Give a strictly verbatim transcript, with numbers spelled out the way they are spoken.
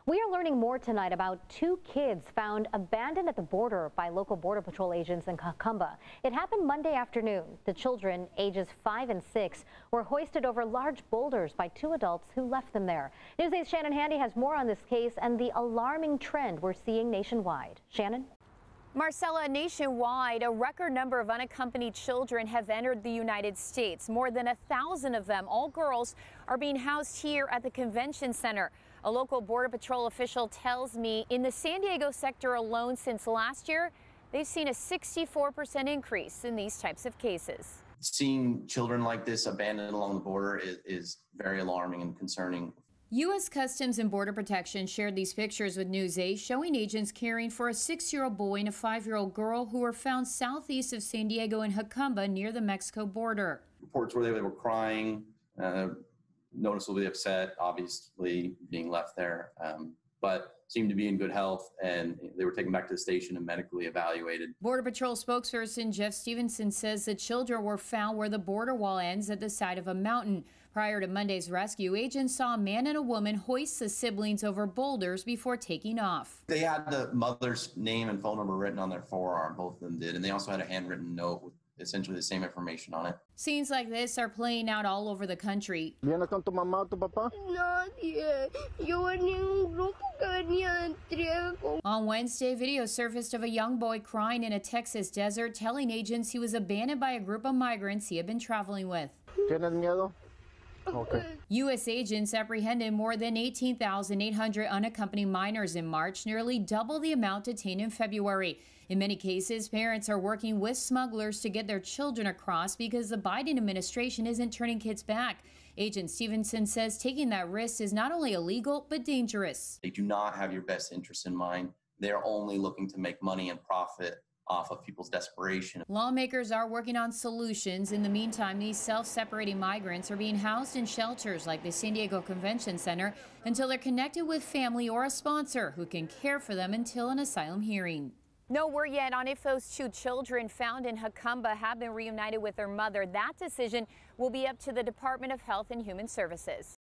We are learning more tonight about two kids found abandoned at the border by local Border Patrol agents in Jacumba. It happened Monday afternoon. The children, ages five and six, were hoisted over large boulders by two adults who left them there. News eight's Shannon Handy has more on this case and the alarming trend we're seeing nationwide. Shannon? Marcella, nationwide, a record number of unaccompanied children have entered the United States. More than a thousand of them, all girls, are being housed here at the convention center. A local Border Patrol official tells me in the San Diego sector alone since last year, they've seen a sixty-four percent increase in these types of cases. Seeing children like this abandoned along the border is, is very alarming and concerning. U S Customs and Border Protection shared these pictures with News eight showing agents caring for a six-year-old boy and a five-year-old girl who were found southeast of San Diego in Jacumba near the Mexico border. Reports where they were crying, uh, noticeably upset, obviously being left there, um, but seemed to be in good health, and they were taken back to the station and medically evaluated. Border Patrol spokesperson Jeff Stevenson says the children were found where the border wall ends at the side of a mountain. Prior to Monday's rescue, agents saw a man and a woman hoist the siblings over boulders before taking off. They had the mother's name and phone number written on their forearm, both of them did, and they also had a handwritten note with essentially the same information on it. Scenes like this are playing out all over the country. ¿Vienes con tu mamá o tu papá? Nadie. Yo venía en un grupo que venía de entrega con... On Wednesday, video surfaced of a young boy crying in a Texas desert, telling agents he was abandoned by a group of migrants he had been traveling with. ¿Tienes miedo? Okay. U S agents apprehended more than eighteen thousand eight hundred unaccompanied minors in March, nearly double the amount detained in February. In many cases, parents are working with smugglers to get their children across because the Biden administration isn't turning kids back. Agent Stevenson says taking that risk is not only illegal, but dangerous. They do not have your best interests in mind. They're only looking to make money and profit off of people's desperation. Lawmakers are working on solutions. In the meantime, these self-separating migrants are being housed in shelters like the San Diego Convention Center until they're connected with family or a sponsor who can care for them until an asylum hearing. No word yet on if those two children found in Jacumba have been reunited with their mother. That decision will be up to the Department of Health and Human Services.